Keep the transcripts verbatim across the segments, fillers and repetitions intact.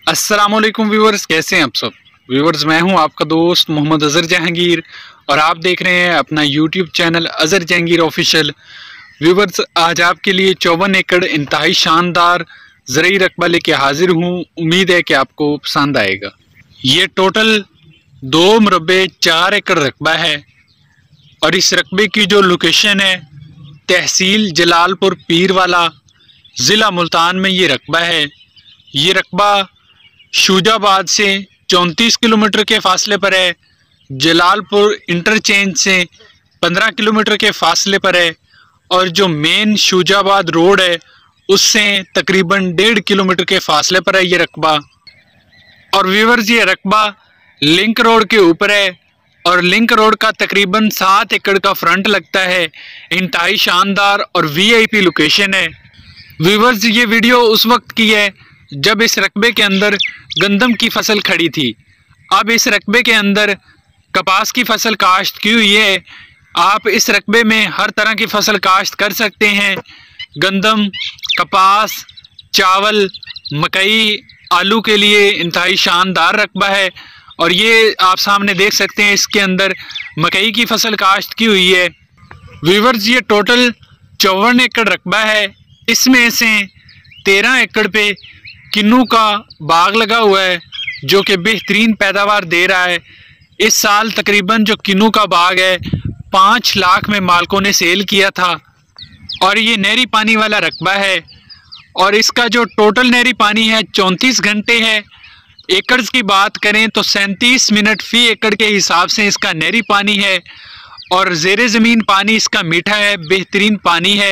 अस्सलामुअलैकुम व्यूवर्स, कैसे हैं आप सब व्यूवर्स। मैं हूं आपका दोस्त मोहम्मद अजहर जहांगीर और आप देख रहे हैं अपना YouTube channel Azhar Jahangir official. Viewers, आज आपके लिए चौवन एकड़ इंतहाई शानदार ज़रूरी रकबा लेके हाजिर हूं। उम्मीद है कि आपको पसंद आएगा। ये टोटल दो मुरब्बे चार एकड़ रकबा है और इस रकबे की जो लोकेशन है तहसील जलालपुर पीरवाला, ज़िला मुल्तान में ये रकबा है। ये रकबा शूजाबाद से चौंतीस किलोमीटर के फासले पर है, जलालपुर इंटरचेंज से पंद्रह किलोमीटर के फासले पर है और जो मेन शूजाबाद रोड है उससे तकरीबन डेढ़ किलोमीटर के फासले पर है ये रकबा। और व्यूअर्स, ये रकबा लिंक रोड के ऊपर है और लिंक रोड का तकरीबन सात एकड़ का फ्रंट लगता है। इंतहाई शानदार और वीआईपी लोकेशन है। व्यूअर्स, ये वीडियो उस वक्त की है जब इस रकबे के अंदर गंदम की फसल खड़ी थी। अब इस रकबे के अंदर कपास की फसल काश्त की हुई है। आप इस रकबे में हर तरह की फसल काश्त कर सकते हैं। गंदम, कपास, चावल, मकई, आलू के लिए इंतहाई शानदार रकबा है। और ये आप सामने देख सकते हैं, इसके अंदर मकई की फसल काश्त की हुई है। व्यूअर्स, ये टोटल चौवन एकड़ रकबा है। इसमें से तेरह एकड़ पे किन्नू का बाग लगा हुआ है जो कि बेहतरीन पैदावार दे रहा है। इस साल तकरीबन जो किन्नू का बाग है पाँच लाख में मालिकों ने सेल किया था और ये नहरी पानी वाला रकबा है। और इसका जो टोटल नहरी पानी है चौंतीस घंटे है। एकड़ की बात करें तो सैंतीस मिनट फी एकड़ के हिसाब से इसका नहरी पानी है और ज़ेरे ज़मीन पानी इसका मीठा है, बेहतरीन पानी है।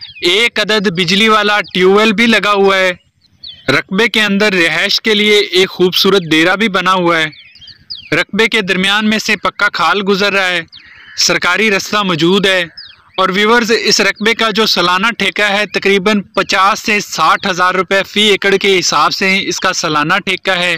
एक अदद बिजली वाला ट्यूबवेल भी लगा हुआ है। रकबे के अंदर रिहाइश के लिए एक खूबसूरत डेरा भी बना हुआ है। रकबे के दरमियान में से पक्का खाल गुजर रहा है, सरकारी रास्ता मौजूद है। और व्यूअर्स, इस रकबे का जो सालाना ठेका है तकरीबन पचास से साठ हज़ार रुपये फ़ी एकड़ के हिसाब से इसका सालाना ठेका है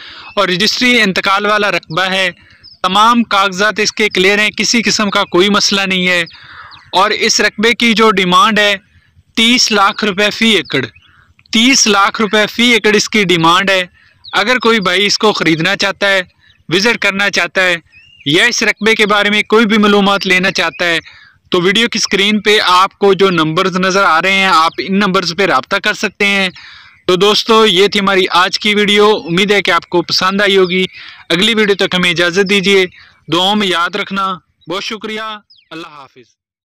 और रजिस्ट्री इंतकाल वाला रकबा है। तमाम कागजात इसके क्लियर हैं, किसी किस्म का कोई मसला नहीं है। और इस रकबे की जो डिमांड है तीस लाख रुपए फ़ी एकड़, तीस लाख रुपए फ़ी एकड़ इसकी डिमांड है। अगर कोई भाई इसको ख़रीदना चाहता है, विज़िट करना चाहता है या इस रकबे के बारे में कोई भी मालूमात लेना चाहता है तो वीडियो की स्क्रीन पे आपको जो नंबर्स नज़र आ रहे हैं आप इन नंबर्स पे रब्ता कर सकते हैं। तो दोस्तों, ये थी हमारी आज की वीडियो। उम्मीद है कि आपको पसंद आई होगी। अगली वीडियो तक हमें इजाज़त दीजिए। दुआओं में याद रखना। बहुत शुक्रिया। अल्लाह हाफिज़।